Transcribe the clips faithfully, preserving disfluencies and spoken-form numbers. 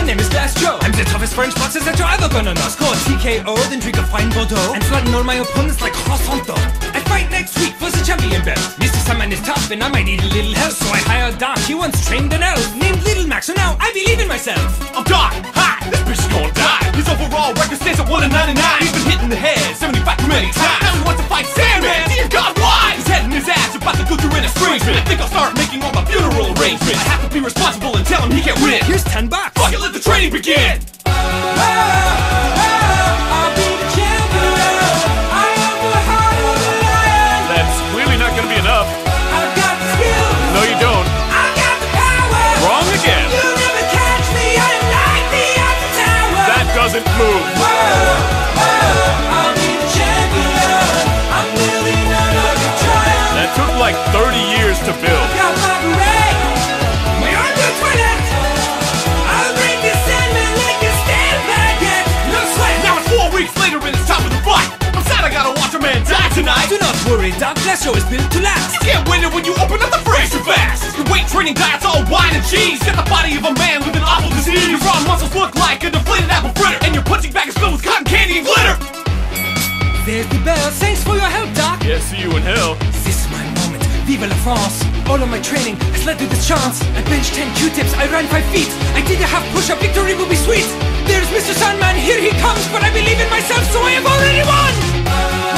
name is Glass Joe. I'm the toughest French boxer that you're ever gonna know. Score T K O, then drink a fine Bordeaux, and flatten all my opponents like croissant. I fight next week for the champion belt. Mister Sandman is tough and I might need a little help, so I hired Doc. He once trained an elf named Little Mac, so now I believe in myself. I'm Doc, hi, this bitch is gonna die. His overall record stands at one and ninety-nine. He's been hit in the head seventy-five too many times. Now he wants to fight Sandman, dear God, why? His head and his ass about to go through an estrangement. I think I'll start making all my funeral arrangements. I have to be responsible and tell him he can't win. Here's ten bucks. Fuck it, let the training begin. Oh, oh, I'll be the champion. I am the heart of the lion. That's clearly not gonna be enough. I've got the skill. No, you don't. I've got the power. Wrong again. You'll never catch me. I'm like the Eiffel Tower. That doesn't move. Whoa, whoa, I'll be the champion. I'm building another triumph. That took like thirty years to build. Got my beret, my under toilet. I'll break the Sandman like a stand baguette. No sweat. Now it's four weeks later and it's time for the fight. I'm sad I gotta watch a man die tonight. Do not worry, Doc. Glass Joe is built to last. You can't win it when you open up the fridge too fast. Your weight training diet's all wine and cheese. Got the body of a man with an awful disease. Your raw muscles look like a deflated apple fritter, and your punching bag is filled with cotton candy and glitter. There's the bell. Thanks for your help, Doc. Yeah, see you in hell. This is my moment. Vive la France. All of my training has led to this chance. I benched ten Q-tips, I ran five feet. I did a half push-up, victory will be sweet. There's Mister Sandman, here he comes, but I believe in myself, so I have already won. Oh,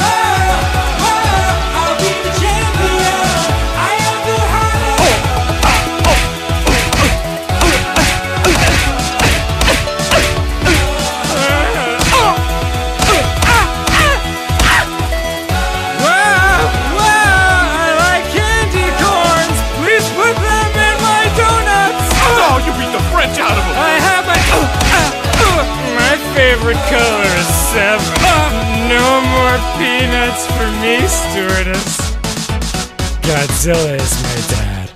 oh, I'll be the champion. I am the heart of Out of them. I have my... My favorite color is seven. No more peanuts for me, stewardess. Godzilla is my dad.